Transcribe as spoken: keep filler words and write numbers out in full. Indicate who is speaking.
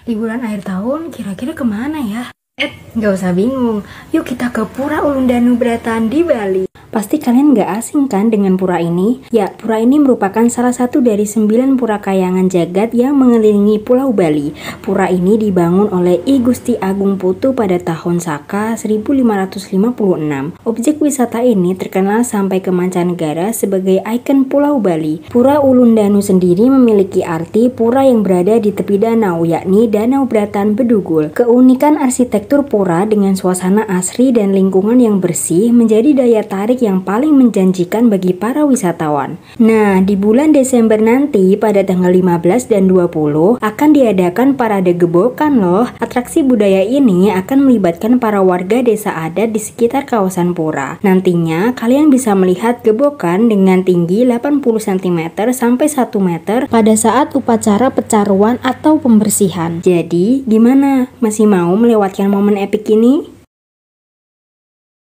Speaker 1: Liburan akhir tahun kira-kira kemana ya? Eh, nggak usah bingung. Yuk kita ke Pura Ulundanu Bratan di Bali. Pasti kalian nggak asing kan dengan pura ini? Ya, pura ini merupakan salah satu dari sembilan pura kayangan jagat yang mengelilingi Pulau Bali. Pura ini dibangun oleh I Gusti Agung Putu pada tahun Saka seribu lima ratus lima puluh enam. Objek wisata ini terkenal sampai ke mancanegara sebagai ikon Pulau Bali. Pura Ulundanu sendiri memiliki arti pura yang berada di tepi danau, yakni Danau Bratan Bedugul. Keunikan arsitektur pura dengan suasana asri dan lingkungan yang bersih menjadi daya tarik yang paling menjanjikan bagi para wisatawan. Nah, di bulan Desember nanti pada tanggal lima belas dan dua puluh akan diadakan parade gebokan loh. Atraksi budaya ini akan melibatkan para warga desa adat di sekitar kawasan pura. Nantinya kalian bisa melihat gebokan dengan tinggi delapan puluh sentimeter sampai satu meter pada saat upacara pecaruan atau pembersihan. Jadi, gimana? Masih mau melewatkan momen epik ini?